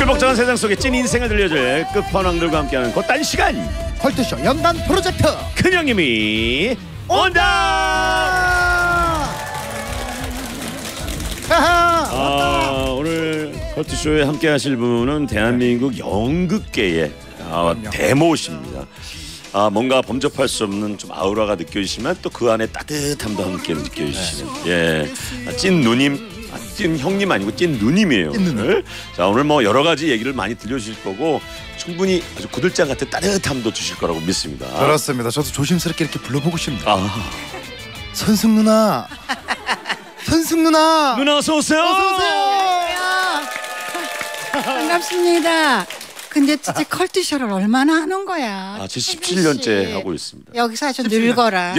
시끌벅적한 세상 속에 찐 인생을 들려줄 끝판왕들과 함께하는 곧단 시간 컬투쇼 연간 프로젝트 큰형님이 온다. 오늘 컬투쇼에 함께하실 분은 대한민국 연극계의 대모십니다. 뭔가 범접할 수 없는 좀 아우라가 느껴지시면 또 그 안에 따뜻함도 함께 느껴지시는 찐 누님, 찐 형님 아니고 찐 누님이에요. 오늘. 자, 오늘 뭐 여러 가지 얘기를 많이 들려주실 거고 충분히 아주 구들장 같은 따뜻함도 주실 거라고 믿습니다. 그렇습니다. 저도 조심스럽게 이렇게 불러보고 싶네요. 선숙 누나, 선숙 누나, 누나 어서 오세요. 어서 오세요. 반갑습니다. 근데 진짜 컬투쇼를 얼마나 하는 거야? 제 17년째 하고 있습니다. 여기서 아주 늙어라.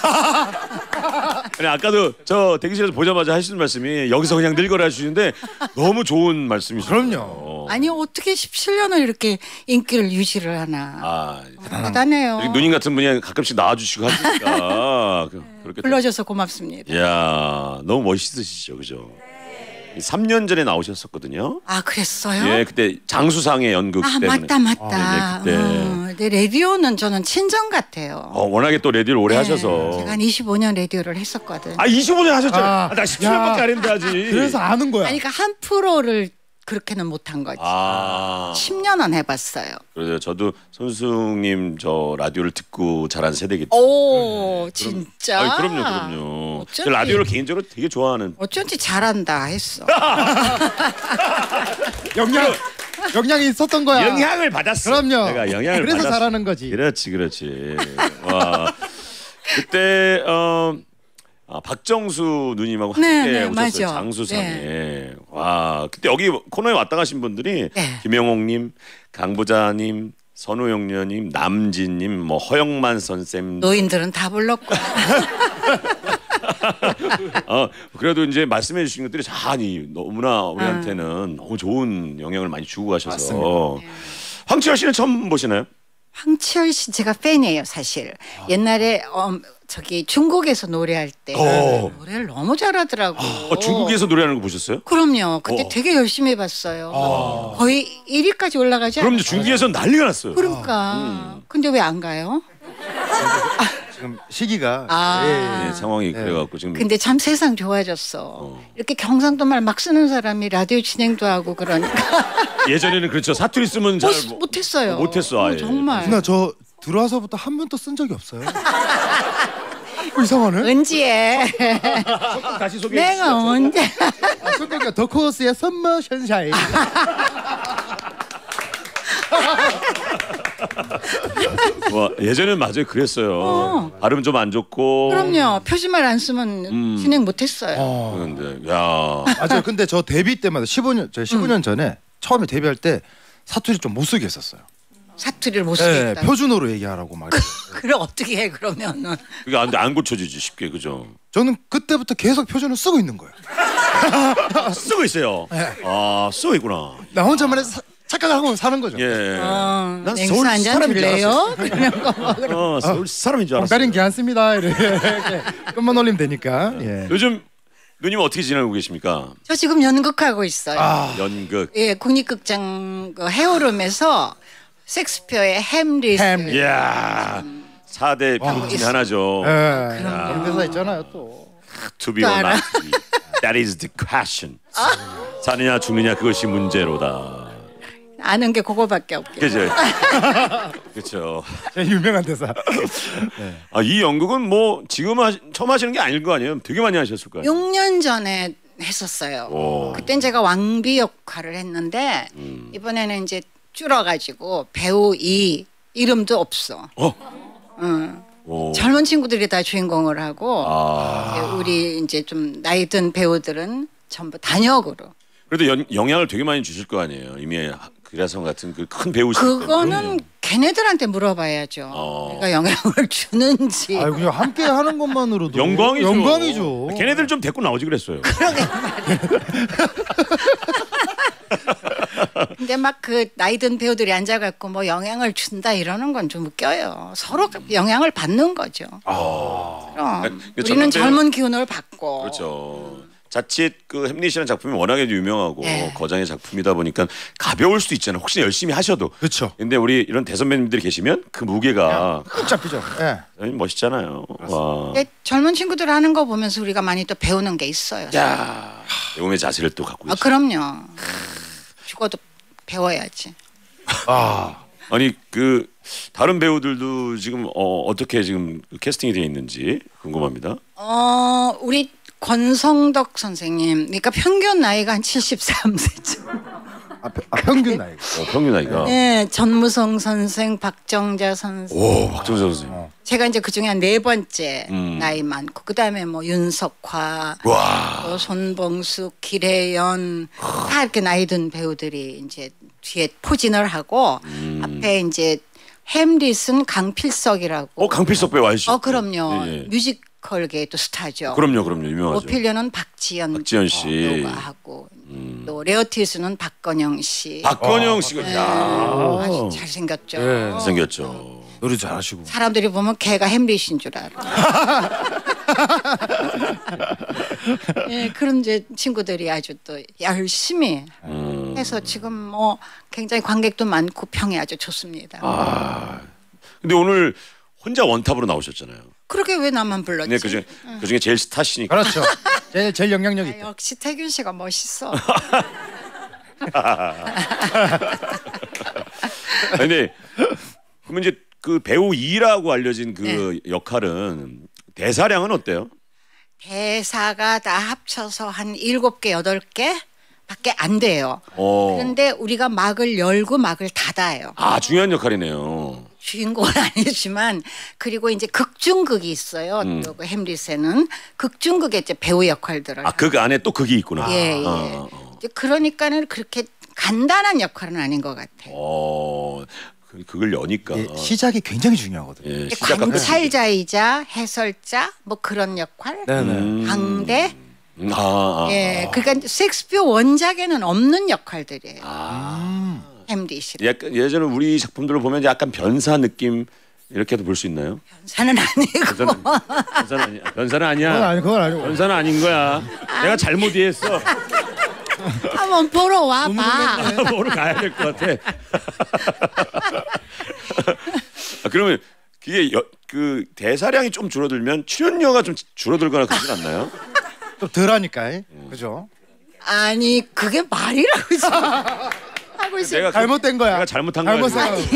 아니, 아까도 저 대기실에서 보자마자 하시는 말씀이 여기서 그냥 늙어라 해주시는데 너무 좋은 말씀이시죠. 그럼요. 아니 어떻게 17년을 이렇게 인기를 유지를 하나. 대단해요. 누님 같은 분이 가끔씩 나와주시고 하니까 그렇게 불러줘서 고맙습니다. 이야, 너무 멋있으시죠, 그죠? 3년 전에 나오셨었거든요. 아, 그랬어요? 예, 그때 장수상의 연극 때문에. 맞다. 네, 그때. 근데 라디오는 저는 친정 같아요. 워낙에 또 라디오를 오래 하셔서. 제가 한 25년 라디오를 했었거든. 25년 하셨죠? 나 17년밖에 안 했는데 아직. 그래서 아는 거야. 아니, 그러니까 한 프로를 그렇게는 못한 거지. 10년은 해봤어요. 그래서 저도 손숙님 저 라디오를 듣고 자란 세대기 때문에. 오, 진짜? 그럼요. 저 라디오를 개인적으로 되게 좋아하는. 어쩐지 잘한다 했어. 영향이 있었던 거야. 영향을 받았어. 그럼요. 내가 영향을 그래서 받았어. 잘하는 거지. 그렇지. 와. 그때 박정수 누님하고 함께 오셨어요. 맞아. 장수상에. 와, 그때 여기 코너에 왔다 가신 분들이 김영옥님, 강부자님, 선우영녀님, 남진님, 뭐 허영만 선생. 노인들은 다 불렀고. 그래도 이제 말씀해 주신 것들이 아니 너무나 우리한테는 너무 좋은 영향을 많이 주고 가셔서. 황치열 씨는 처음 보시나요? 황치열 씨 제가 팬이에요, 사실. 옛날에 저기 중국에서 노래할 때 노래를 너무 잘하더라고. 중국에서 노래하는 거 보셨어요? 그럼요. 그때 되게 열심히 해봤어요. 거의 1위까지 올라가지 않았어요? 그럼 중국에서 난리가 났어요. 그러니까. 근데 왜 안 가요? 지금 시기가 상황이 그래갖고 지금. 근데 참 세상 좋아졌어. 이렇게 경상도 말 막 쓰는 사람이 라디오 진행도 하고 그러니까. 예전에는 그렇죠. 사투리 쓰면 잘 못했어요. 못했어. 아예. 정말. 누나 저 들어와서부터 한 번도 쓴 적이 없어요. 이상하네. 은지에. 다시 소개해 주시죠. 내가 언제? 그러니까 더 코스의 썸머 션샤인. 와, 예전엔 맞아요. 그랬어요. 발음 좀 안 좋고. 그럼요. 표지말 안 쓰면 진행 못했어요. 그런데 야. 맞아요. 근데 저 데뷔 때마다 15년 전에 처음에 데뷔할 때 사투리 좀 못 쓰게 했었어요. 사투리를 못 쓰겠다. 표준어로 얘기하라고 말이에요. 그래 어떻게 해 그러면은? 그게 안 고쳐지지 쉽게, 그죠? 저는 그때부터 계속 표준을 쓰고 있는 거예요. 쓰고 있어요. 쓰고 있구나. 나 혼자만의 착각을 하고 사는 거죠. 예. 난 난 서울 한잔 줄래요? 그런 거 먹으러. 서울 사람인 줄 알았어. 다른 괜찮습니다. 이렇게 끝만 올리면 되니까. 요즘 누님 어떻게 지내고 계십니까? 저 지금 연극하고 있어요. 연극. 예, 국립극장 그 헤어룸에서 섹스피어의 햄릿. 이야. 4대 편 중에 하나죠. 그런 대사 있잖아요 또. To be or not to be. That is the question. 사느냐 죽느냐 그것이 문제로다. 아는 게 그거밖에 없게. 그죠? 그렇죠. 유명한 대사. 이 연극은 뭐 지금 처음 하시는 게 아닐 거 아니에요? 되게 많이 하셨을 거예요. 6년 전에 했었어요. 그땐 제가 왕비 역할을 했는데 이번에는 이제 줄어가지고 배우 이름도 없어. 젊은 친구들이 다 주인공을 하고 우리 이제 좀 나이 든 배우들은 전부 단역으로. 그래도 영향을 되게 많이 주실 거 아니에요. 이미 그라성 같은 그 큰 배우시기 그거는 걔네들한테 물어봐야죠. 내가 영향을 주는지. 아 그냥 함께 하는 것만으로도 영광이죠. 걔네들 좀 데리고 나오지 그랬어요. 그러게 말이야. 근데 막 그 나이 든 배우들이 앉아갖고 뭐 영향을 준다 이러는 건 좀 웃겨요. 서로 영향을 받는 거죠. 그럼 우리는 젊은 기운을 받고. 그렇죠. 자칫 그 햄릿이라는 작품이 워낙에 유명하고 네. 거장의 작품이다 보니까 가벼울 수도 있잖아요. 혹시 열심히 하셔도. 그렇죠. 근데 우리 이런 대선배님들이 계시면 그 무게가 꼭 잡히죠. 예. 멋있잖아요. 와. 근데 젊은 친구들 하는 거 보면서 우리가 많이 또 배우는 게 있어요. 야, 배움의 자세를 또 갖고 계시. 그럼요. 죽어도 배워야지. 아니 그 다른 배우들도 지금 어떻게 지금 캐스팅이 되어 있는지 궁금합니다. 우리 권성덕 선생님, 그러니까 평균 나이가 한 73세쯤. 평균 나이. 평균 나이가. 네, 전무성 선생, 박정자 선생. 오, 박정자 선생님. 제가 이제 그 중에 한 4번째 나이 많고, 그 다음에 뭐 윤석화, 와. 또 손봉숙, 기래연 다 이렇게 나이 든 배우들이 이제 뒤에 포진을 하고 앞에 이제 햄릿은 강필석이라고. 강필석 배우 아시죠? 그럼요. 예, 예. 뮤지컬계의 또 스타죠. 그럼요, 유명하죠. 오피리오는 박지연 씨. 배우가 하고 또 레어티스는 박건영 씨. 박건영 씨가 아주 잘생겼죠. 생겼죠. 노래 잘하시고. 사람들이 보면 걔가 햄릿인 줄 알아. 예, 그런 이제 친구들이 아주 또 열심히 해서 지금 뭐 굉장히 관객도 많고 평이 아주 좋습니다. 근데 오늘 혼자 원탑으로 나오셨잖아요. 그렇게 왜 나만 불렀지? 네, 그중에 제일 스타시니까. 그렇죠. 제일 영향력 있다. 역시 태균 씨가 멋있어. 근데 그러면 이제 그 배우 2라고 알려진 그 역할은 대사량은 어때요? 대사가 다 합쳐서 한 7개, 8개 밖에 안 돼요. 그런데 우리가 막을 열고 막을 닫아요. 중요한 역할이네요. 주인공은 아니지만 그리고 이제 극중극이 있어요. 또 그 햄릿에는 극중극의 이제 배우 역할들을. 극 안에 또 극이 있구나. 예. 이제 그러니까는 그렇게 간단한 역할은 아닌 것 같아요. 그걸 여니까. 예, 시작이 굉장히 중요하거든요. 예, 관찰자이자 해설자 뭐 그런 역할. 네네. 강대. 예, 그러니까 셰익스피어 원작에는 없는 역할들이에요. 햄릿이. 약간 예전에 우리 작품들을 보면 약간 변사 느낌 이렇게도 볼 수 있나요? 변사는 아니고. 변사는 아니야. 그건 아니고. 변사는 아닌 거야. 내가 잘못 이해했어. 한번 보러 와봐. 보러 가야 될 것 같아. 그러면 그게 그 대사량이 좀 줄어들면 출연료가 좀 줄어들거나 그러진 않나요? 좀 덜하니까. 그죠? 아니 그게 말이라고 지금 하고 있어요. 내가 잘못된 거야. 내가 잘못한 거야.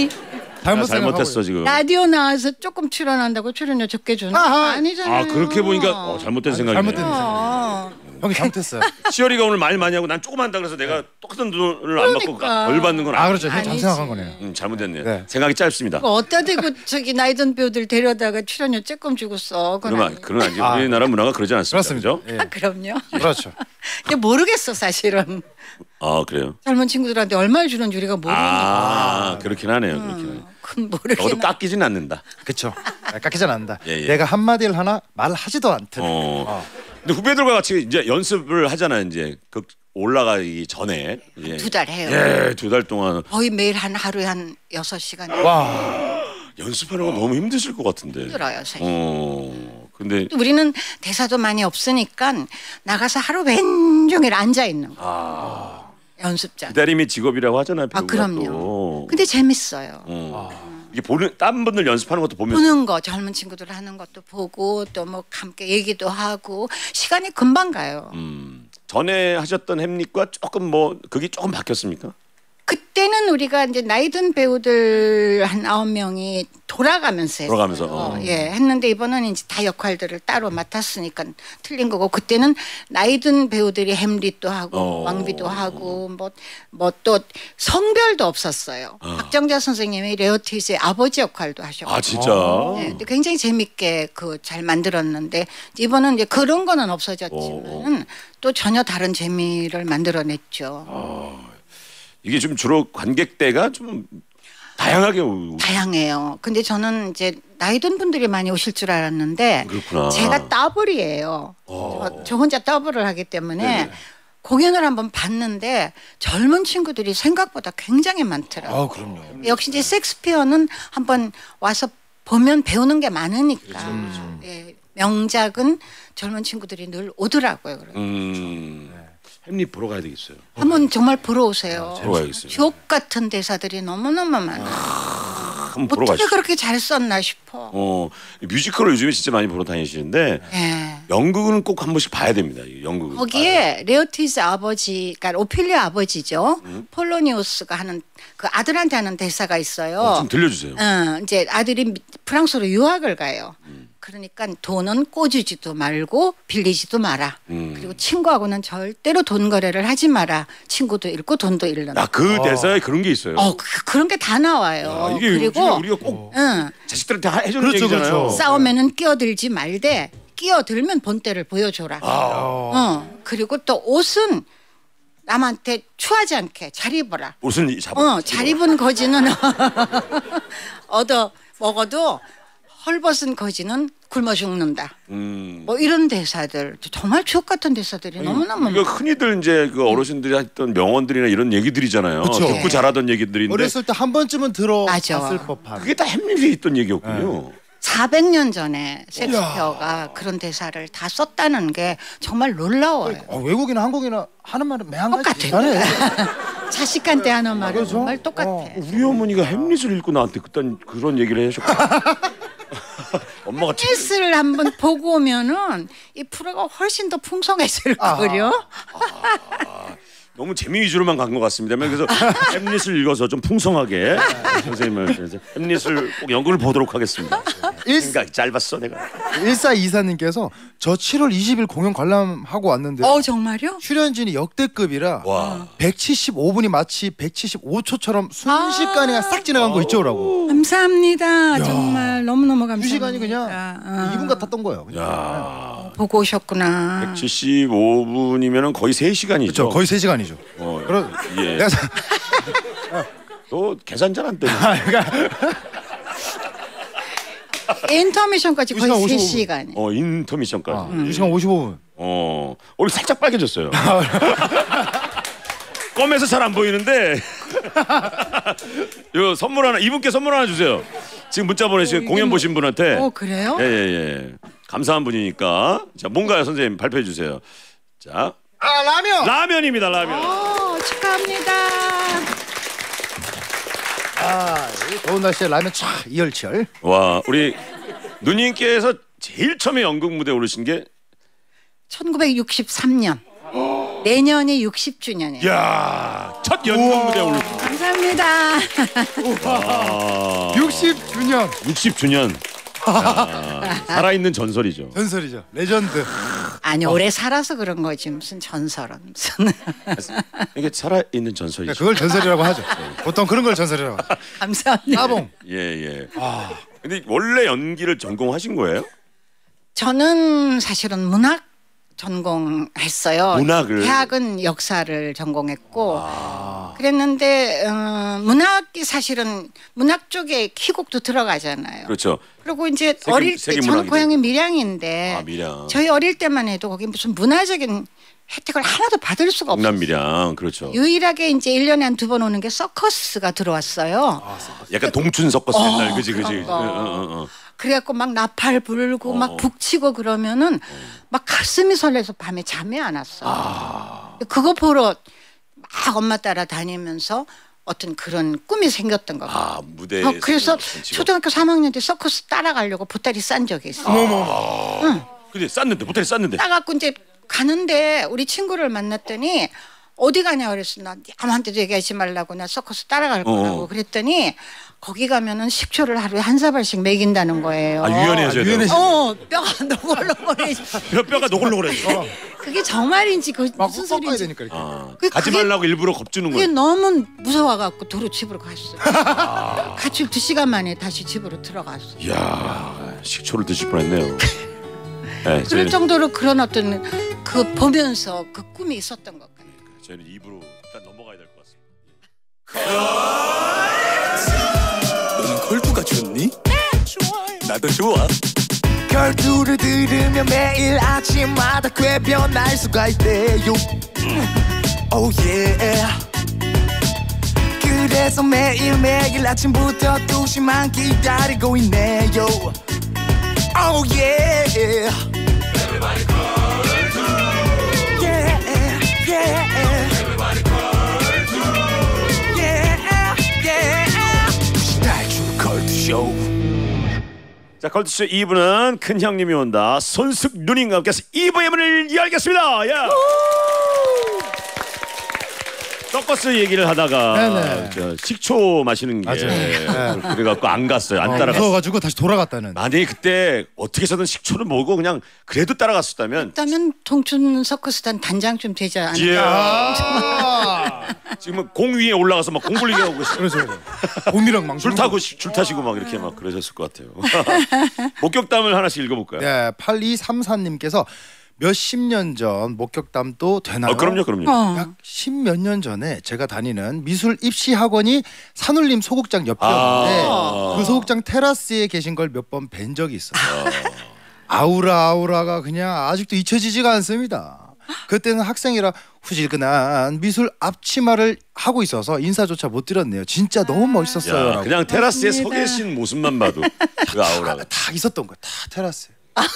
잘못했어 지금. 라디오 나와서 조금 출연한다고 출연료 적게 주는 거 아니잖아요. 그렇게 보니까 잘못된 생각이네. 잘못된 생각. 형이 잘못했어요. 시열이가 오늘 말 많이 하고 난 조금 한다 그래서 내가 똑같은 돈을 안 받고 덜 받는 건 그렇죠. 형 잘생각한 거네요. 잘못됐네요. 네. 생각이 짧습니다. 어디다 대고 저기 나이든 배우들 데려다가 출연료 조금 주고 써. 그건 아니지. 우리나라 문화가 그러지 않습니다. 그렇습니다. 그죠? 예. 그럼요. 그렇죠. 근데 모르겠어 사실은. 그래요? 젊은 친구들한테 얼마를 주는지 우리가 모르니까. 그렇긴 하네요. 그렇긴 하네요. 그건 적어도 모르겠나. 깎이진 않는다. 그렇죠. 깎이진 않는다. 예. 내가 한마디를 하나 말하지도 않든. 근데 후배들과 같이 이제 연습을 하잖아요. 이제 그 올라가기 전에 2달 해요. 예, 2달 동안 거의 매일 하루에 한 6시간 와. 연습하는 거 너무 힘드실 것 같은데. 힘들어요 사실. 근데 우리는 대사도 많이 없으니까 나가서 하루 왼종일 앉아 있는 거. 연습장. 기다림이 직업이라고 하잖아요. 배우가 그럼요. 또. 근데 재밌어요. 이게 다른 분들 연습하는 것도 보면서 보는 거, 젊은 친구들 하는 것도 보고 또 뭐 함께 얘기도 하고 시간이 금방 가요. 전에 하셨던 햄릿과 조금 그게 조금 바뀌었습니까? 그때는 우리가 이제 나이 든 배우들 한 9명이 돌아가면서 했어요. 돌아가면서, 예, 했는데 이번은 이제 다 역할들을 따로 맡았으니까 틀린 거고 그때는 나이 든 배우들이 햄릿도 하고 왕비도 하고 뭐 또 성별도 없었어요. 박정자 선생님이 레어티스의 아버지 역할도 하셨고. 진짜. 네, 근데 굉장히 재밌게 잘 만들었는데 이번은 이제 그런 거는 없어졌지만 또 전혀 다른 재미를 만들어냈죠. 이게 좀 주로 관객대가 좀 다양하게 다양해요. 근데 저는 이제 나이 든 분들이 많이 오실 줄 알았는데 그렇구나. 제가 더블이에요. 저 혼자 더블을 하기 때문에 공연을 한번 봤는데 젊은 친구들이 생각보다 굉장히 많더라고요. 그럼요. 역시 이제 셰익스피어는 한번 와서 보면 배우는 게 많으니까 예, 명작은 젊은 친구들이 늘 오더라고요. 햄릿 보러 가야 되겠어요. 한번 정말 보러 오세요. 보러 가야겠어요. 주옥 같은 대사들이 너무너무 많아요. 한번 보러 어떻게 가시죠. 그렇게 잘 썼나 싶어. 뮤지컬을 요즘에 진짜 많이 보러 다니시는데 예. 연극은 꼭 한 번씩 봐야 됩니다. 이 연극은. 거기에 레오티즈 아버지, 그러니까 오피리아 아버지죠. 폴로니우스가 하는 그 아들한테 하는 대사가 있어요. 좀 들려주세요. 이제 아들이 프랑스로 유학을 가요. 그러니까 돈은 꿔주지도 말고 빌리지도 마라. 그리고 친구하고는 절대로 돈 거래를 하지 마라. 친구도 잃고 돈도 잃는다. 그 대사에 그런 게 있어요. 그런 게 다 나와요. 이게 그리고 우리가 꼭 응, 자식들한테 해주는 그렇죠, 얘기잖아요. 그렇죠. 싸움에는 끼어들지 말되 끼어들면 본때를 보여줘라. 그리고 또 옷은 남한테 추하지 않게 잘 입어라. 옷은 잘 입은 거지는 얻어 먹어도 헐벗은 거지는 굶어 죽는다. 뭐 이런 대사들 정말 추억 같은 대사들이 너무너무 이거 흔히들 이제 그 어르신들이 했던 명언들이나 이런 얘기들이잖아요. 그쵸. 듣고 자라던 얘기들인데 어렸을 때 한 번쯤은 들어봤을 맞아. 법한. 그게 다 햄릿에 있던 얘기였군요. 400년 전에 셰익스피어가 그런 대사를 다 썼다는 게 정말 놀라워요. 외국이나 한국이나 하는 말은 매한 가지 똑같아. 비슷하네. 자식한테 하는 말은 그렇죠? 정말 똑같아. 우리 어머니가 햄릿을 읽고 나한테 그런 얘기를 해주셨고 엄마가 헬스를 한번 보고 오면은 이 프로가 훨씬 더 풍성해질 거요. 너무 재미 위주로만 간 것 같습니다. 그래서 햄릿을 읽어서 좀 풍성하게 선생님을 햄릿을 꼭 연극을 보도록 하겠습니다. 생각이 짧았어 내가. 1424님께서 저 7월 20일 공연 관람하고 왔는데 정말요? 출연진이 역대급이라 와. 175분이 마치 175초처럼 순식간에 그냥 싹 지나간 거 있죠라고. 감사합니다. 정말 너무너무 감사합니다. 2시간이 그냥 2분 같았던 거예요. 그냥. 야. 보고 오셨구나. 175분이면은 거의 3시간이죠. 그렇죠. 거의 3시간이죠. 그럼 예. 내가 너 계산 잘 안 되네. 인터미션까지 거의 2시간 3시간. 인터미션까지. 2시간 55분. 오늘 살짝 빨개졌어요. 껌에서 잘 안 보이는데. 요 선물 하나 이분께 선물 하나 주세요. 지금 문자 보내신 공연 보신 분한테. 그래요? 예. 감사한 분이니까. 자, 뭔가요, 선생님 발표해 주세요. 자. 라면. 라면입니다, 라면. 축하합니다. 이 더운 날씨에 라면 촥 이열치열. 와, 우리 누님께서 제일 처음에 연극 무대 오르신 게 1963년. 내년이 60주년이에요. 야, 첫 연극 무대 오르신 감사합니다. 60주년. 60주년. 살아있는 전설이죠. 전설이죠. 레전드. 아니 오래 살아서 그런 거지 무슨 전설은 무슨. 이게 살아있는 전설이죠. 그걸 전설이라고 하죠. 보통 그런 걸 전설이라고 하죠. 감사합니다. 따봉. 예. 근데 원래 연기를 전공하신 거예요? 저는 사실은 문학 전공했어요. 문학을? 대학은 역사를 전공했고 그랬는데 문학이 사실은 문학 쪽에 희곡도 들어가잖아요. 그렇죠. 그리고 이제 어릴 때 저는 고향이 밀양인데 밀양. 저희 어릴 때만 해도 거기 무슨 문화적인 혜택을 하나도 받을 수가 없었어요. 경남 밀양 그렇죠. 유일하게 이제 1년에 한 2번 오는 게 서커스가 들어왔어요. 약간 동춘 섞었어 옛날 그지. 그래갖고 막 나팔 불고 막 북치고 그러면은 막 가슴이 설레서 밤에 잠이 안 왔어. 그거 보러 막 엄마 따라 다니면서 어떤 그런 꿈이 생겼던 거 같아요. 무대에. 그래서 초등학교 3학년 때 서커스 따라가려고 보따리 싼 적이 있어요. 근데 쌌는데 보따리 쌌는데. 따갖고 이제 가는데 우리 친구를 만났더니 어디 가냐 그랬어. 나 아무한테도 얘기하지 말라고 나 서커스 따라갈 거라고 그랬더니 거기 가면은 식초를 하루에 한 사발씩 먹인다는 거예요. 유연해져야 돼요. 뼈가 노골노골해. 뼈가 노골노골해져. 그게 정말인지 그 막 무슨 꺾어야 소리인지. 되니까 이렇게. 가지 말라고 일부러 겁주는 그게 거예요. 너무 무서워갖고 도로 집으로 갔어요. 가출 2시간 만에 다시 집으로 들어갔어. 이야 식초를 드실 뻔했네요. 네, 그럴 정도로 그런 어떤 그 보면서 그 꿈이 있었던 것 같아요. 저희는 입으로 일단 넘어가야 될 것 같습니다. 너는 걸투가 좋니? 나도 좋아. 걸투를 들으면 매일 아침마다 꽤 변할 수가 있대요. Oh yeah. 그래서 매일매일 아침부터 2시만 기다리고 있네요. Oh yeah. 자, 컬투쇼 2부는 큰 형님이 온다. 손숙 누님과 함께해서 2부의 문을 열겠습니다. 야. 떡버스 얘기를 하다가 저 식초 마시는 게 그래갖고 안 갔어요. 안 따라갔어요. 무서워가지고 다시 돌아갔다는. 만약에 그때 어떻게 해서든 식초를 먹고 그냥 그래도 따라갔었다면 동춘 서커스단 단장 좀 되지 않을까? 이야. 지금 공 위에 올라가서 막 공불리게 하고 그렇죠. 곰이랑 막 줄 타시고 막 이렇게 막 그러셨을 것 같아요. 목격담을 하나씩 읽어볼까요? 네, 8234님께서 몇십 년 전 목격담도 되나요? 그럼요. 약 10몇 년 전에 제가 다니는 미술 입시 학원이 산울림 소극장 옆이었는데 그 소극장 테라스에 계신 걸 몇 번 뵌 적이 있어요. 아우라가 그냥 아직도 잊혀지지가 않습니다. 그때는 학생이라 후질근한 미술 앞치마를 하고 있어서 인사조차 못 드렸네요. 진짜 너무 멋있었어요. 야, 그냥 테라스에 서 계신 모습만 봐도 그 아우라가 다 있었던 거야. 다 테라스에.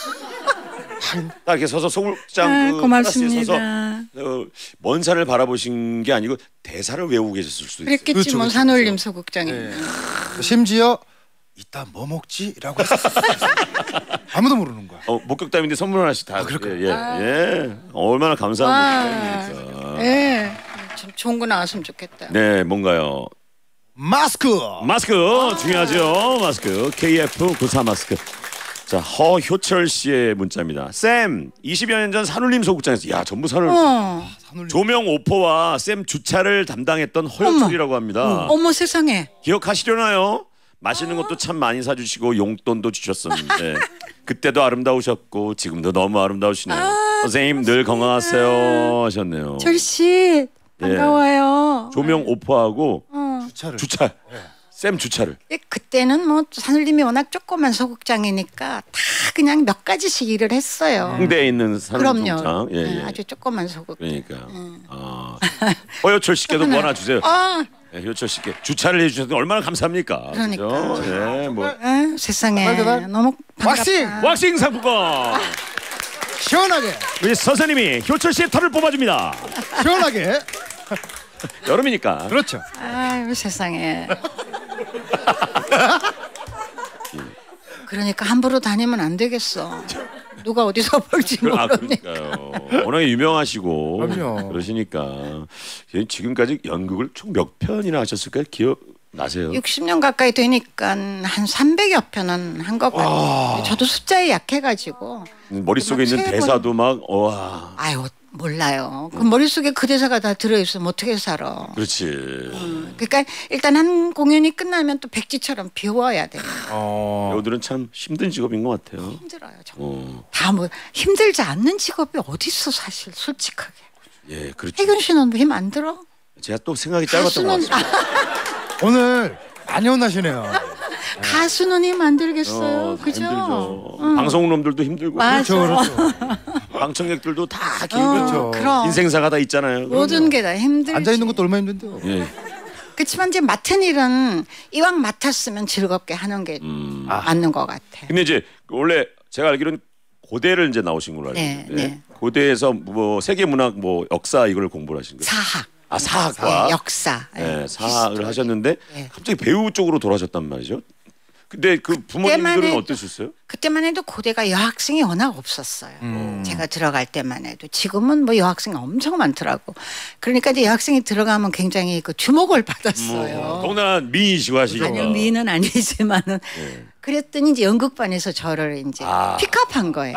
딱 이렇게 서서 소극장 고맙습니다. 테라스에 서서 먼 산을 바라보신 게 아니고 대사를 외우고 계셨을 수도 있어요. 그랬겠지 그렇죠, 뭐 그렇죠. 산울림 소극장에. 심지어 이따 뭐 먹지? 라고 했었어요. 아무도 모르는 거야. 목격담인데 선물 하나씩 다. 예. 얼마나 감사한 목격담입니까. 네. 좀 좋은 거 나왔으면 좋겠다. 네, 뭔가요? 마스크 중요하죠. 마스크. KF94 마스크. 자, 허효철 씨의 문자입니다. 쌤, 20여 년 전 산울림 소극장에서 전부 산울림. 조명 오퍼와 쌤 주차를 담당했던 허효철이라고 합니다. 어머 세상에. 기억하시려나요? 맛있는 것도 참 많이 사주시고 용돈도 주셨었는데 그때도 아름다우셨고 지금도 너무 아름다우시네요. 선생님 늘 건강하세요 하셨네요. 철씨 반가워요. 조명 오퍼하고 주차. 쌤 주차를. 그때는 뭐 산울림이 워낙 조그만 소극장이니까 다 그냥 몇 가지씩 일을 했어요. 홍대에 있는 산울림 그럼요. 소극장. 예. 아주 조그만 소극장. 그러니까. 허효철 씨께도 뭐 하나 주세요. 네, 효철 씨께 주차를 해주셔서 얼마나 감사합니까? 그러니까. 그죠? 예, 뭐 세상에 너무 반갑다. 왁싱 상품권. 시원하게 우리 선생님이 효철 씨의 털을 뽑아줍니다. 시원하게. 여름이니까. 그렇죠. 아유 세상에. 그러니까 함부로 다니면 안 되겠어. 누가 어디서 볼지 모르니까. 그러니까요. 워낙에 유명하시고 그럼요. 그러시니까 지금까지 연극을 총 몇 편이나 하셨을까요? 기억 나세요? 60년 가까이 되니까 한 300여 편은 한 것 같아요. 저도 숫자에 약해가지고. 머릿속에 있는 대사도 막 와. 아유 몰라요. 그 머릿속에 그 대사가 다 들어있으면 어떻게 살아. 그렇지. 그러니까 일단 한 공연이 끝나면 또 백지처럼 비워야 돼요. 배우들은 참 힘든 직업인 것 같아요. 힘들어요. 정말. 다 뭐 힘들지 않는 직업이 어디 있어 사실 솔직하게. 예, 그렇죠. 혜균 씨는 힘 안 들어? 제가 또 생각이 짧았던 것 같습니다. 오늘 많이 혼나시네요. 가수는 힘 안 들겠어요. 그죠? 힘들죠. 방송놈들도 힘들고. 맞아. 그렇죠. 방청객들도 다 길고 그럼 인생사가 다 있잖아요. 모든 게 다 힘들지. 앉아 있는 것도 얼마나 힘든데요. 예. 그렇지만 이제 맡은 일은 이왕 맡았으면 즐겁게 하는 게 맞는 것 같아. 근데 이제 원래 제가 알기로는 고대를 이제 나오신 걸로 알고 있는데 네. 고대에서 뭐 세계 문학 뭐 역사 이걸 공부를 하신 거예요. 사학. 사학과 역사. 네, 사학을 히스토리. 하셨는데 네. 갑자기 배우 쪽으로 돌아셨단 말이죠. 근데 그 부모님들은 해도- 어떠셨어요? 그때만 해도 고대가 여학생이 워낙 없었어요. 제가 들어갈 때만 해도 지금은 뭐 여학생이 엄청 많더라고. 그러니까 이제 여학생이 들어가면 굉장히 그 주목을 받았어요. 더구나 미인이시고 하시니까. 아니요 미는 아니지만은 그랬더니 이제 연극반에서 저를 이제 픽업한 거예요.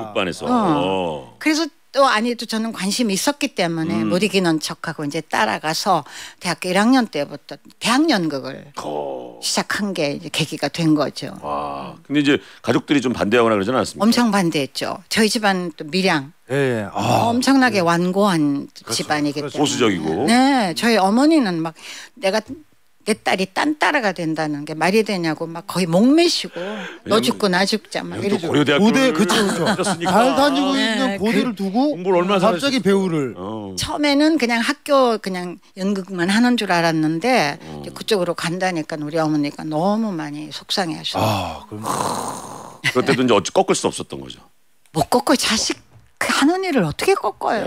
국반에서. 그래서 또 아니도 저는 관심이 있었기 때문에 못 이기는 척하고 이제 따라가서 대학교 1학년 때부터 대학연극을 시작한 게 이제 계기가 된 거죠. 와. 근데 이제 가족들이 좀 반대하거나 그러지 않았습니까? 엄청 반대했죠. 저희 집안 또 밀양 예. 엄청나게 완고한 집안이기 때문에 보수적이고. 네, 저희 어머니는 막 내가 내 딸이 딴 따라가 된다는 게 말이 되냐고 막 거의 목매시고 너 죽고 나 죽자 막 또 이러죠. 고려대학교 고대 그렇죠. 잘 다니고 네, 있는 고대를 두고 공부를 얼마나 갑자기 배우를 처음에는 그냥 학교 그냥 연극만 하는 줄 알았는데 이제 그쪽으로 간다니까 우리 어머니가 너무 많이 속상해하셨어요. 그럼 그때도 이제 어찌 꺾을 수 없었던 거죠. 못 꺾어요. 자식 그 하는 일을 어떻게 꺾어요?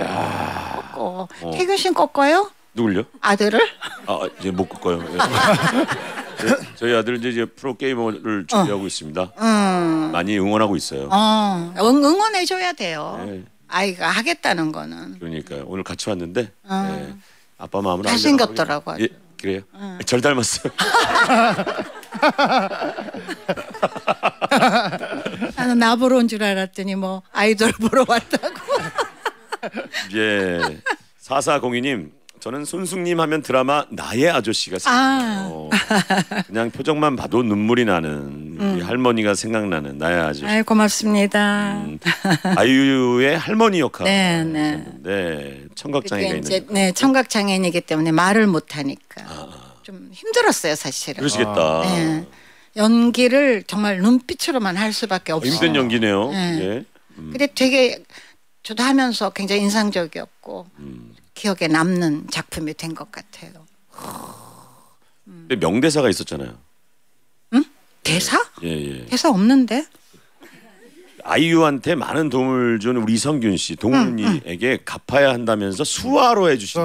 꺾어. 태균 씨는 꺾어요? 누굴요? 아들을? 이제 못 꺾어요. 예. 저희 아들 이제 프로 게이머를 준비하고 있습니다. 많이 응원하고 있어요. 응원해줘야 돼요. 네. 아이가 하겠다는 거는. 그러니까 오늘 같이 왔는데 네. 아빠 마음을 잘생겼더라고요. 예, 그래요? 절 닮았어요. 나는 나 보러 온 줄 알았더니 뭐 아이돌 보러 왔다고. 예. 4402님, 저는 손숙님 하면 드라마 나의 아저씨가 생각나요. 그냥 표정만 봐도 눈물이 나는 우리 할머니가 생각나는 나의 아저씨. 아이 고맙습니다. 아이유의 할머니 역할. 네. 네. 청각장애가 그게 이제 있는. 네 청각 장애인이기 때문에 말을 못 하니까 좀 힘들었어요 사실은. 그러시겠다. 네. 연기를 정말 눈빛으로만 할 수밖에 없어요. 힘든 연기네요. 네. 예. 근데 되게 저도 하면서 굉장히 인상적이었고 기억에 남는 작품이 된 것 같아요. 근데 명대사가 있었잖아요. 응? 대사? 예. 대사 없는데? 아이유한테 많은 도움을 준 우리 이성균 씨, 동훈이에게 갚아야 한다면서 수화로 해주신.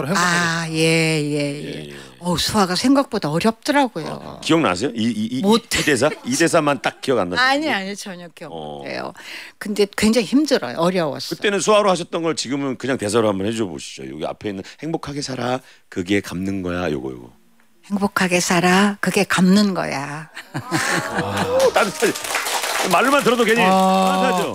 예. 수화가 생각보다 어렵더라고요. 기억나세요? 이 대사? 이 대사만 딱 기억 안 나요? 아니 전혀 기억 못해요. 근데 굉장히 힘들어요. 어려웠어요. 그때는 수화로 하셨던 걸 지금은 그냥 대사로 한번 해줘 보시죠. 여기 앞에 있는 행복하게 살아 그게 갚는 거야. 요거. 행복하게 살아 그게 갚는 거야. 따뜻하지. 말로만 들어도 괜히 따뜻하죠.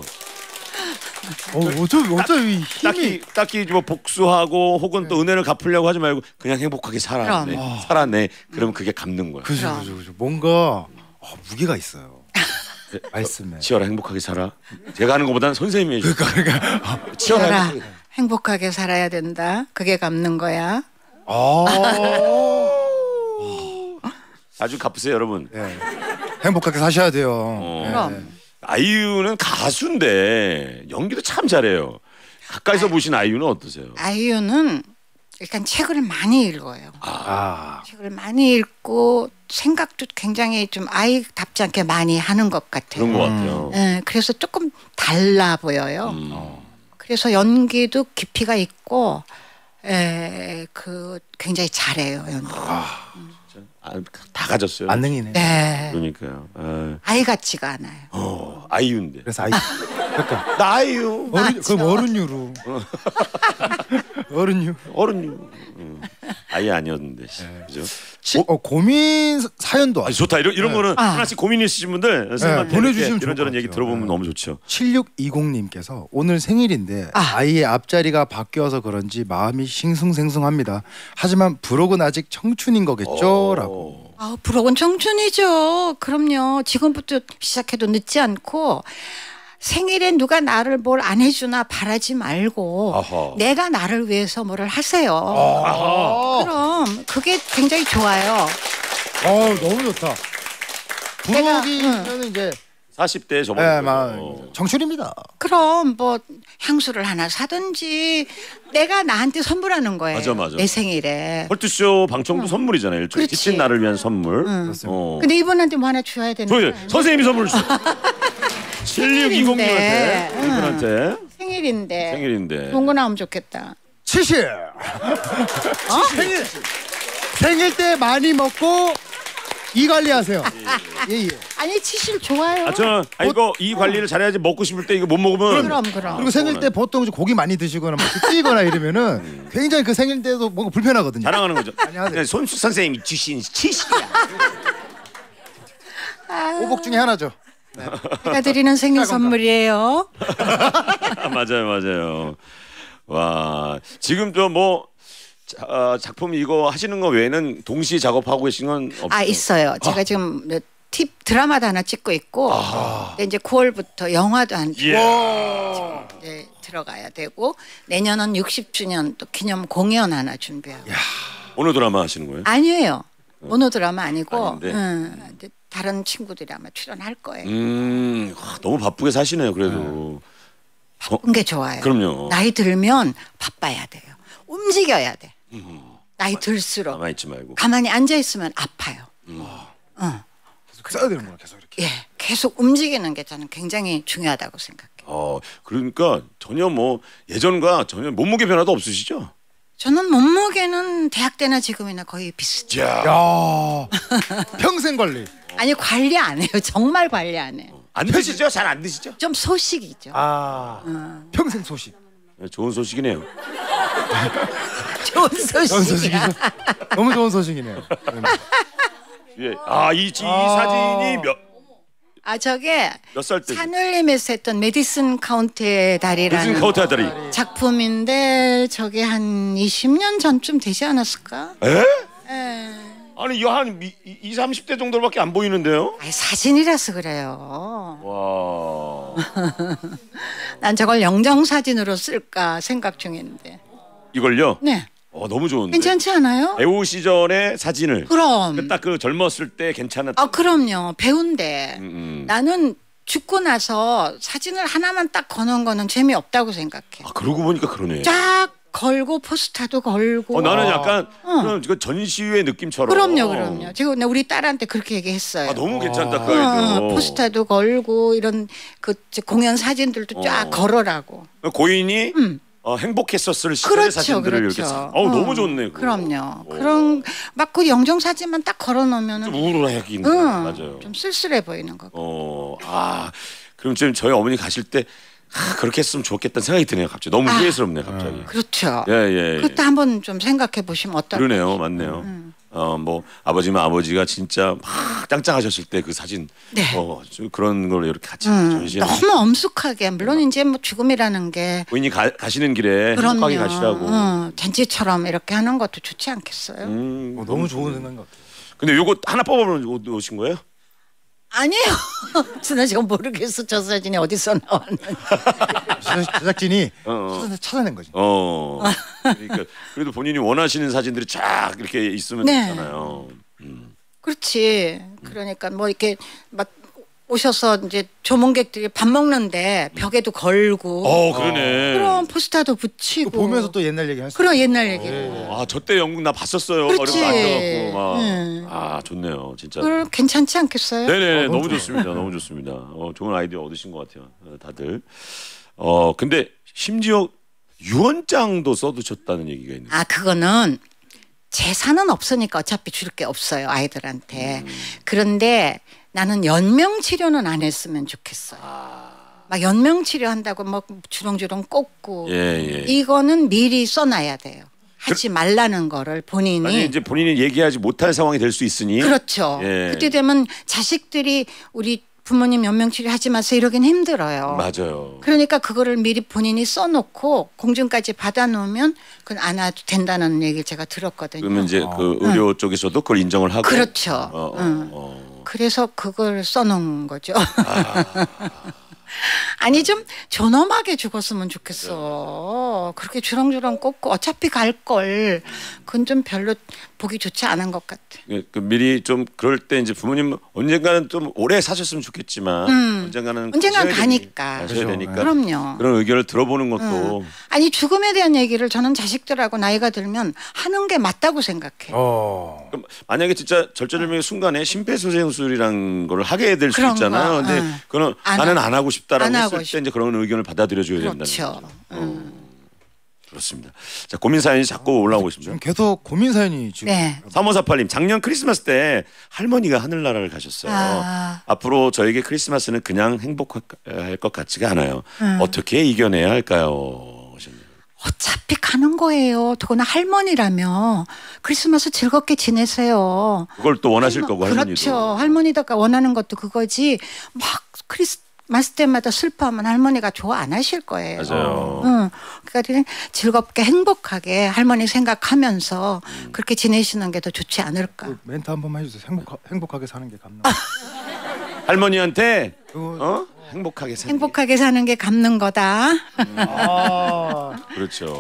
어쩌 힘이 딱히 뭐 복수하고 혹은 또 은혜를 갚으려고 하지 말고 그냥 행복하게 살았네. 살았네. 그럼 그게 갚는 거야. 그죠. 뭔가 무게가 있어요. 말씀에. 치열아 행복하게 살아. 제가 하는 것보다는 선생님이 해줘. 그러니까. 치열아 행복하게 살아야 된다. 그게 갚는 거야. 아주 갚으세요 여러분. 네. 행복하게 사셔야 돼요. 그럼. 아이유는 가수인데 연기도 참 잘해요. 가까이서 보신 아이유는 어떠세요? 아이유는 일단 책을 많이 읽어요. 책을 많이 읽고 생각도 굉장히 좀 아이답지 않게 많이 하는 것 같아요. 그런 것 같아요. 네, 그래서 조금 달라 보여요. 그래서 연기도 깊이가 있고 굉장히 잘해요 연기. 다 가졌어요. 만능이네. 네. 그러니까요. 아이 같지가 않아요. 아이유인데. 그래서 그러니까 나 아이유. 그럼 어른유로. 어른유. 아이 아니었는데. 그죠? 고민 사연도 아주 좋다. 이런 거는 하나씩 고민 있으신 분들 보내주시면 이런저런 좋을 얘기 것 같아요. 들어보면 너무 좋죠. 7620님께서 오늘 생일인데 아이의 앞자리가 바뀌어서 그런지 마음이 싱숭생숭합니다. 하지만 부록은 아직 청춘인 거겠죠? 라고. 부록은 청춘이죠. 그럼요. 지금부터 시작해도 늦지 않고 생일에 누가 나를 뭘 안 해주나 바라지 말고 내가 나를 위해서 뭐를 하세요. 그럼 그게 굉장히 좋아요. 너무 좋다. 부록이면 이제 40대 저번에 청춘입니다. 그럼 뭐 향수를 하나 사든지 내가 나한테 선물하는 거예요. 맞아. 내 생일에. 헐투쇼 방청도 선물이잖아요. 일종의 그렇지. 지친 나를 위한 선물. 근데 이분한테 뭐 하나 줘야 되는 거예요. 선생님이 선물을 주세요. 7620님한테 이분한테 생일인데 좋은 거 나오면 좋겠다. 70. 생일 때 많이 먹고 이 관리하세요. 예. 아니 치실 좋아요. 저는 이거 이 관리를 잘해야지 먹고 싶을 때 이거 못 먹으면 그럼. 그리고 생일 때 보통 고기 많이 드시거나 막 뛰거나 이러면은 굉장히 그 생일 때도 뭔가 불편하거든요. 자랑하는 거죠. 하세요. 손수 선생님이 주신 70이야. 오복 중에 하나죠. 제가 드리는 생일 선물이에요. 맞아요. 와 지금 뭐 작품 이거 하시는 거 외에는 동시에 작업하고 계신 건 없어요? 있어요. 제가 지금 드라마도 하나 찍고 있고 근데 이제 9월부터 영화도 한 지금 이제 들어가야 되고 내년은 60주년 또 기념 공연 하나 준비하고. 어느 드라마 하시는 거예요? 아니에요. 모노 드라마 아니고 아닌데? 다른 친구들이 아마 출연할 거예요. 너무 바쁘게 사시네요. 그래도 바쁜 게 좋아요. 그럼요. 나이 들면 바빠야 돼요. 움직여야 돼. 나이 들수록 가만히 있지 말고. 가만히 앉아 있으면 아파요. 써야 되는구나 계속 이렇게. 계속 움직이는 게 저는 굉장히 중요하다고 생각해요. 그러니까 전혀 뭐 예전과 전혀 몸무게 변화도 없으시죠? 저는 몸무게는 대학 때나 지금이나 거의 비슷해요. 야 평생 관리. 아니 관리 안 해요. 정말 관리 안 해요. 안 드시죠? 잘 안 드시죠? 좀 소식이죠. 평생 소식. 네, 좋은 소식이네요. 좋은 좋은 소식이야. 소식이죠. 너무 좋은 소식이네요. 예. 이 사진이 저게 몇 살 때? 산울림에서 했던 메디슨 카운트의 무슨 달이라는 카운트 하다리? 작품인데 저게 한 20년 전쯤 되지 않았을까? 에? 예. 아니 이거 한 20, 30대 정도밖에 안 보이는데요? 아니, 사진이라서 그래요. 와. 난 저걸 영정 사진으로 쓸까 생각 중인데. 이걸요? 네. 너무 좋은데. 괜찮지 않아요? 배우 시절의 사진을. 그럼. 딱 그 젊었을 때 괜찮았다. 그럼요. 배우인데. 음. 나는 죽고 나서 사진을 하나만 딱 거는 거는 재미없다고 생각해. 그러고 보니까 그러네. 쫙 걸고 포스터도 걸고. 나는 약간 그런 그 전시회 느낌처럼. 그럼요. 지금 우리 딸한테 그렇게 얘기했어요. 너무 괜찮다 그 아이도. 포스터도 걸고 이런 그 공연 사진들도 쫙 걸어라고. 고인이 행복했었을 시절의 사진들을 이렇게 너무 좋네. 그거. 그럼요. 그런 막 그 영정 사진만 딱 걸어놓으면은 좀 우울하긴 맞아요. 좀 쓸쓸해 보이는 거고. 그럼 지금 저희 어머니 가실 때 그렇게 했으면 좋겠다는 생각이 드네요. 갑자기 너무 후회스럽네요. 갑자기. 그렇죠. 예. 그것도 한번 좀 생각해 보시면 어떨까요? 그러네요, 맞네요. 뭐 아버지면 아버지가 진짜 막 짱짱하셨을 때 그 사진, 네. 좀 그런 걸 이렇게 같이 전시해. 너무 엄숙하게 물론 이제 뭐 죽음이라는 게 부인이 가시는 길에 그럼요. 행복하게 가시라고. 잔치처럼 이렇게 하는 것도 좋지 않겠어요? 너무 좋은 생각 같아요. 근데 요거 하나 뽑아보는 오신 거예요? 아니에요. 나 지금 모르겠어. 저 사진이 어디서 나왔는지. 제작진이 찾아낸 거지. 그러니까 그래도 본인이 원하시는 사진들이 쫙 이렇게 있으면 네. 좋잖아요. 그렇지. 그러니까 뭐 이렇게 막 오셔서 이제 조문객들이 밥 먹는데 벽에도 걸고. 그러네. 그럼 포스터도 붙이고. 보면서 또 옛날 얘기 할 수. 그럼 옛날 얘기고. 저 때 영국 나 봤었어요. 그렇지. 앉아갖고 막. 좋네요, 진짜. 그럼 괜찮지 않겠어요? 네네, 너무 좋습니다. 너무 좋습니다. 좋은 아이디어 얻으신 것 같아요, 다들. 근데 심지어 유언장도 써두셨다는 얘기가 있네요. 그거는 재산은 없으니까 어차피 줄 게 없어요, 아이들한테. 그런데 나는 연명 치료는 안 했으면 좋겠어요. 막 연명 치료한다고 뭐 주렁주렁 꽂고 이거는 미리 써놔야 돼요. 하지 말라는 거를 본인이. 아니 이제 본인이 얘기하지 못할 상황이 될 수 있으니. 그렇죠. 그때 되면 자식들이 우리 부모님 연명 치료하지 마세요 이러긴 힘들어요. 맞아요. 그러니까 그거를 미리 본인이 써놓고 공증까지 받아놓으면 그건 안 와도 된다는 얘기를 제가 들었거든요. 그러면 이제 그 의료 쪽에서도 그걸 인정을 하고. 그렇죠. 그래서 그걸 써놓은 거죠. 아니 좀 존엄하게 죽었으면 좋겠어. 그렇게 주렁주렁 꽂고 어차피 갈 걸. 그건 좀 별로 보기 좋지 않은 것 같아. 그 미리 좀 그럴 때 이제 부모님 언젠가는 좀 오래 사셨으면 좋겠지만 언젠가는 가니까. 가셔야 되니까. 그럼요. 그런 의견을 들어보는 것도. 아니 죽음에 대한 얘기를 저는 자식들하고 나이가 들면 하는 게 맞다고 생각해요. 그럼 만약에 진짜 절제절명의 순간에 심폐소생술이란 걸 하게 될 수 그런 있잖아요. 거, 근데 그거는 나는 안 하고 싶다라고 안 했을 하고 때 이제 그런 의견을 받아들여줘야 된다는 그렇죠. 거죠. 그렇습니다. 자, 고민 사연이 자꾸 올라오고 있습니다. 지금 계속 고민 사연이 지금. 네. 3548님, 작년 크리스마스 때 할머니가 하늘나라를 가셨어요. 앞으로 저에게 크리스마스는 그냥 행복할 것 같지가 않아요. 어떻게 이겨내야 할까요? 하셨네요. 어차피 가는 거예요. 더구나 할머니라며 크리스마스 즐겁게 지내세요. 그걸 또 원하실 거고 할머니도. 그렇죠. 할머니가 원하는 것도 그거지. 막 크리스마스 때마다 슬퍼하면 할머니가 좋아 안 하실 거예요. 맞아요. 그러니까 그냥 즐겁게 행복하게 할머니 생각하면서 그렇게 지내시는 게 더 좋지 않을까. 그 멘트 한 번만 해주세요. 행복하게 사는 게 감나. 할머니한테 행복하게 사는 게 갚는 거다. 그렇죠.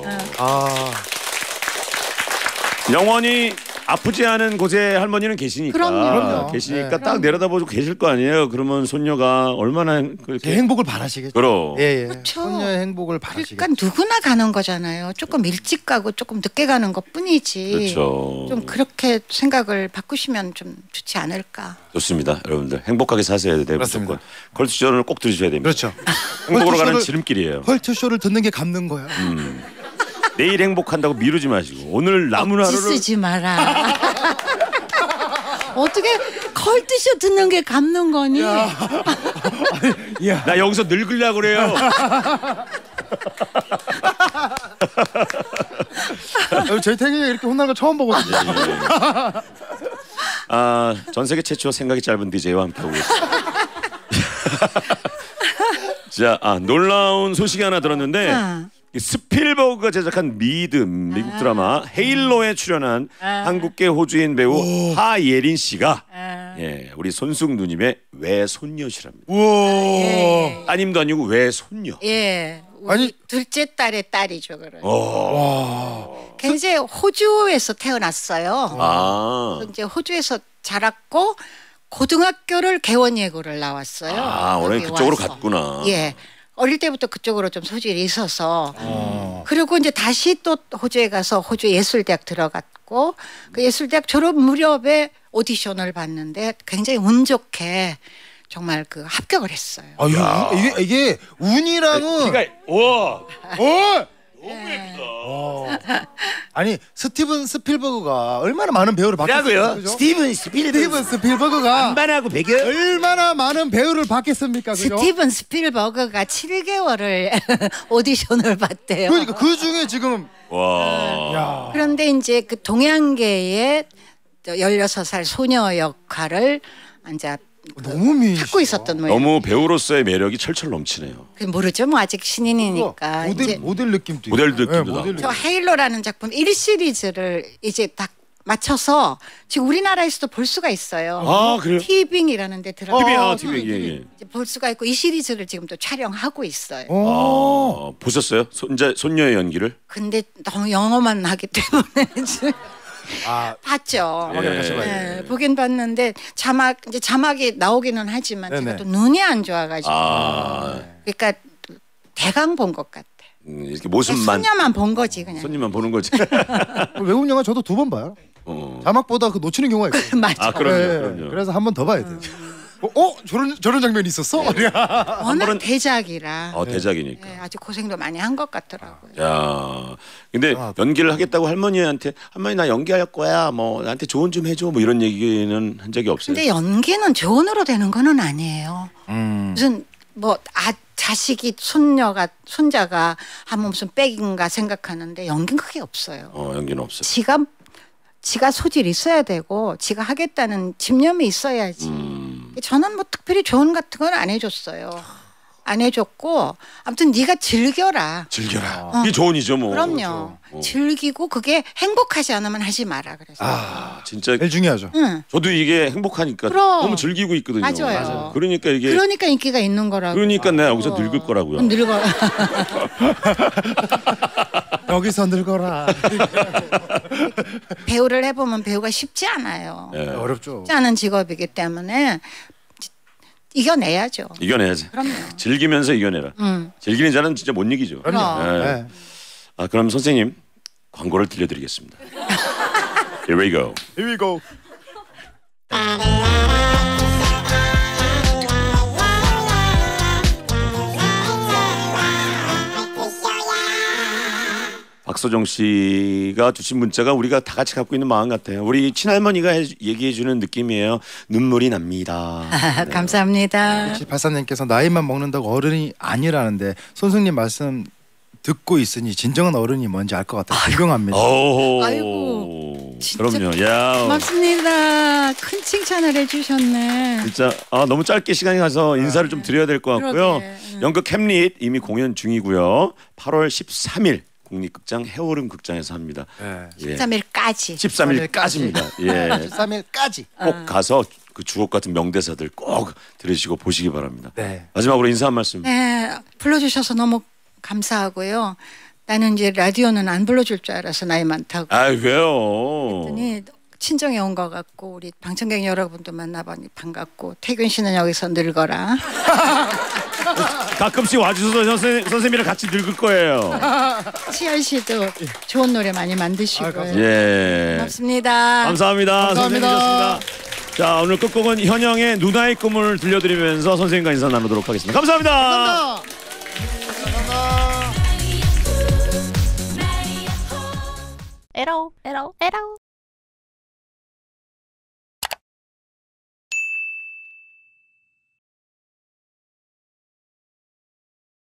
영원히 아프지 않은 곳에 할머니는 계시니까. 그럼요. 계시니까 딱 내려다보고 계실 거 아니에요. 그러면 손녀가 얼마나 제 행복을 바라시겠죠. 그럼. 예. 그렇죠. 손녀의 행복을 바라시겠죠. 그러니까 누구나 가는 거잖아요. 조금 일찍 가고 조금 늦게 가는 것뿐이지. 그렇죠. 좀 그렇게 생각을 바꾸시면 좀 좋지 않을까. 좋습니다. 여러분들 행복하게 사셔야 돼요. 그렇습니다. 무조건. 컬투쇼를 꼭 들으셔야 됩니다. 그렇죠. 행복으로 가는 지름길이에요. 컬투쇼를 듣는 게 갚는 거야. 내일 행복한다고 미루지 마시고 오늘 남은 억지 하루를 쓰지 마라. 어떻게 컬투쇼 듣는 게 갚는 거니? 나 여기서 늙으려고 그래요. 저희 태균이 이렇게 혼나는 거 처음 보거든요. 전 세계 최초 생각이 짧은 DJ와 함께하고 있습니다. 자, 놀라운 소식이 하나 들었는데 스필버그가 제작한 믿음 미국 드라마 헤일로에 출연한 한국계 호주인 배우 하예린 씨가 예, 우리 손숙 누님의 외손녀시랍니다. 우와. 따님도 아니고 외손녀. 예. 우리 아니. 둘째 딸의 딸이죠, 그래. 와. 굉장히 호주에서 태어났어요. 아, 이제 호주에서 자랐고 고등학교를 개원예고를 나왔어요. 원래 여기 그쪽으로 와서. 갔구나. 예. 어릴 때부터 그쪽으로 좀 소질이 있어서 그리고 이제 다시 또 호주에 가서 호주 예술대학 들어갔고 그 예술대학 졸업 무렵에 오디션을 봤는데 굉장히 운 좋게 정말 그 합격을 했어요. 이게 운이랑은 우와. 아니 스티븐 스필버그가 얼마나 많은 배우를 뭐라고요? 받겠어요? 스티븐 스필버그 스필버그가 반반하고 배겨? 얼마나 많은 배우를 받겠습니까? 그죠? 스티븐 스필버그가 7개월을 오디션을 봤대요. 그러니까 그 중에 지금 와. 야. 그런데 이제 그 동양계의 16살 소녀 역할을 이제 너무 미인. 찾고 있었던 모양. 너무 배우로서의 매력이 철철 넘치네요. 모르죠, 뭐 아직 신인이니까. 이제 모델 느낌도 모델 있고. 느낌도 모델 나고. 저 헤일로라는 작품 1시리즈를 이제 딱 맞춰서 지금 우리나라에서도 볼 수가 있어요. 아, 그래요? 티빙이라는 데 들어가 TV, 예, 예. 볼 수가 있고 이 시리즈를 지금 또 촬영하고 있어요. 보셨어요? 손녀의 연기를? 근데 너무 영어만 하기 때문에 지금 봤죠. 예. 보긴 봤는데 자막이 나오기는 하지만 네네. 제가 또 눈이 안 좋아가지고 그러니까 대강 본 것 같아. 이렇게 모습만 손녀만 본 거지 그냥. 손님만 보는 거지. 외국 영화 저도 2번 봐요. 자막보다 그 놓치는 경우가 있어요. 맞아. 그럼요. 그래서 한 번 더 봐야 돼요. 저런 장면이 있었어? 워낙 대작이라 대작이니까. 네, 아주 고생도 많이 한 것 같더라고요. 야, 근데 연기를 하겠다고 할머니 나 연기할 거야. 뭐 나한테 조언 좀 해줘. 뭐 이런 얘기는 한 적이 없어요. 근데 연기는 조언으로 되는 거는 아니에요. 무슨 뭐 자식이 손자가 하면 무슨 빽인가 생각하는데 연기는 그게 없어요. 연기는 없어요. 지가 소질 있어야 되고 지가 하겠다는 집념이 있어야지. 저는 뭐 특별히 조언 같은 건 안 해줬어요. 안 해줬고 아무튼 네가 즐겨라. 이게 조언이죠, 뭐. 그럼요. 즐기고 그게 행복하지 않으면 하지 마라 그래서. 진짜 제일 중요하죠. 응. 저도 이게 행복하니까 그럼. 너무 즐기고 있거든요. 맞아요. 그러니까 이게 그러니까 인기가 있는 거라고. 그러니까 내가 여기서 늙을 거라고요. 늙어. 여기서 늙어라. 배우를 해보면 배우가 쉽지 않아요. 어렵죠. 쉽지 않은 직업이기 때문에 이겨내야죠. 이겨내야지. 그럼요. 즐기면서 이겨내라. 즐기는 자는 진짜 못 이기죠. 그럼. 네. 그럼 선생님 광고를 들려드리겠습니다. Here we go. Here we go. 박서정 씨가 주신 문자가 우리가 다 같이 갖고 있는 마음 같아요. 우리 친할머니가 얘기해 주는 느낌이에요. 눈물이 납니다. 감사합니다. 74님께서 나이만 먹는다고 어른이 아니라는데 손승님 말씀 듣고 있으니 진정한 어른이 뭔지 알 것 같아요. 유명합니다. 아이고, 진짜 그럼요. 야, 고맙습니다. 큰 칭찬을 해주셨네. 진짜 너무 짧게 시간이 가서 인사를 좀 드려야 될 것 같고요. 그러게. 연극 햄릿 이미 공연 중이고요. 8월 13일 국립극장 해오름 극장에서 합니다. 네. 예. 13일까지. 13일까지입니다. 예. 13일까지. 꼭 가서 그 주옥 같은 명대사들 꼭 들으시고 보시기 바랍니다. 네. 마지막으로 인사 한 말씀. 네, 불러주셔서 너무 감사하고요. 나는 이제 라디오는 안 불러줄 줄 알아서 나이 많다고. 왜요? 그랬더니 친정에 온 것 같고 우리 방청객 여러분도 만나보니 반갑고 태균 씨는 여기서 늙어라. 가끔씩 와주셔서 선생님이랑 같이 늙을 거예요. 치열 씨도 좋은 노래 많이 만드시고요. 예. 고맙습니다. 감사합니다. 감사합니다. 선생님이셨습니다. 자, 오늘 끝곡은 현영의 누나의 꿈을 들려드리면서 선생님과 인사 나누도록 하겠습니다. 감사합니다. 감사합니다. 에라오.